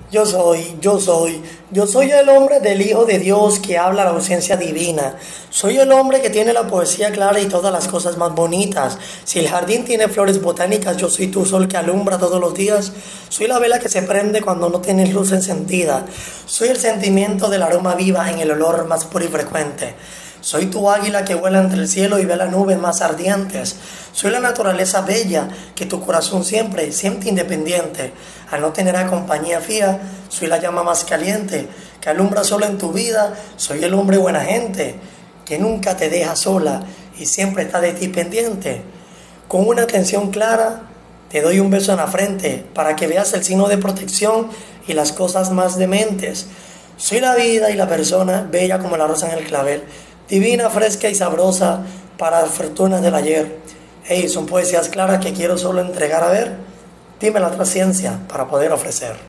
Yo soy el hombre del Hijo de Dios que habla la ausencia divina. Soy el hombre que tiene la poesía clara y todas las cosas más bonitas. Si el jardín tiene flores botánicas, yo soy tu sol que alumbra todos los días. Soy la vela que se prende cuando no tienes luz encendida. Soy el sentimiento del aroma viva en el olor más puro y frecuente. Soy tu águila que vuela entre el cielo y ve las nubes más ardientes. Soy la naturaleza bella que tu corazón siempre siente independiente. Al no tener a compañía fía, soy la llama más caliente que alumbra solo en tu vida. Soy el hombre buena gente que nunca te deja sola y siempre está de ti pendiente. Con una atención clara, te doy un beso en la frente para que veas el signo de protección y las cosas más dementes. Soy la vida y la persona bella como la rosa en el clavel, divina, fresca y sabrosa para las fortunas del ayer. Hey, son poesías claras que quiero solo entregar a ver. Dime la otra ciencia para poder ofrecer.